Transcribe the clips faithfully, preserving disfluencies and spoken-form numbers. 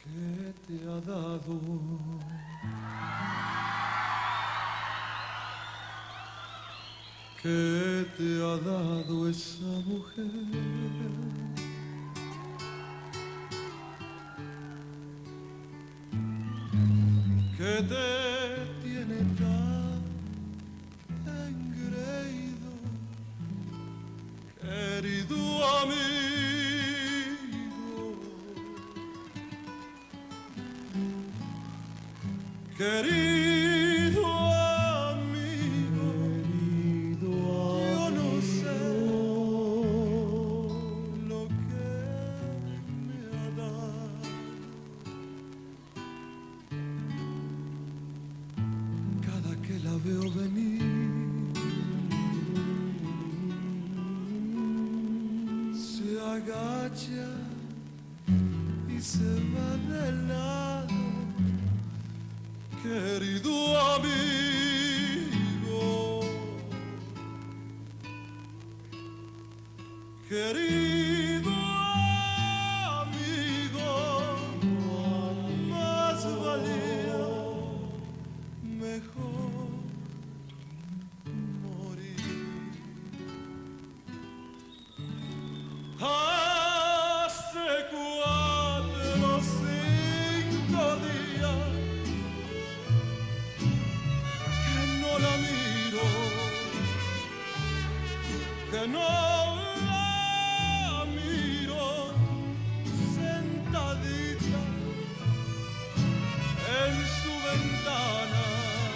¿Qué te ha dado? ¿Qué te ha dado esa mujer? Que te tiene tan engreído, querido amigo, querido amigo, querido yo no sé lo que me ha dado. Cada que la veo venir, se agacha y se va de lado. Querido amigo, querido amigo, más valía mejor morir. Hace cuatro o cinco días que no la miro, que no la miro sentadita en su ventana.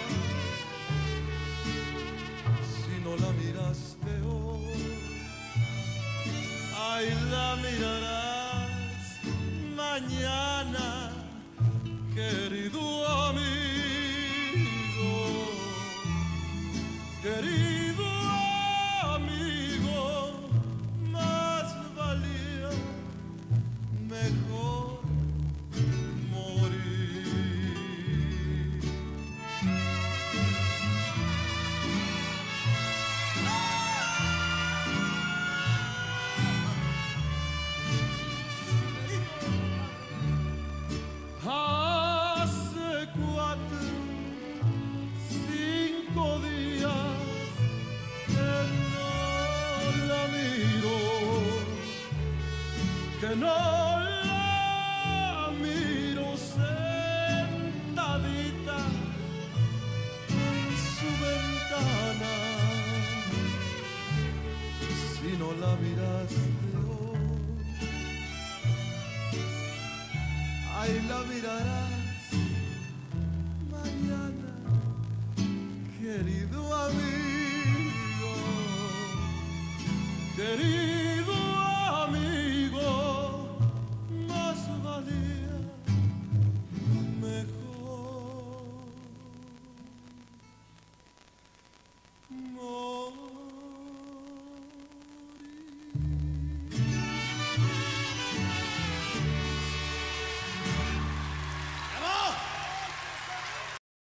Si no la miraste hoy, ay, la mirarás mañana, querido amigo, querido amigo, más valía mejor morir. Hace cuatro, cinco días que no la miro, que no la miro sentadita en su ventana. Si no la miraste hoy, ay, la mirarás mañana, querido amigo, querido amigo, más valía mejor morir.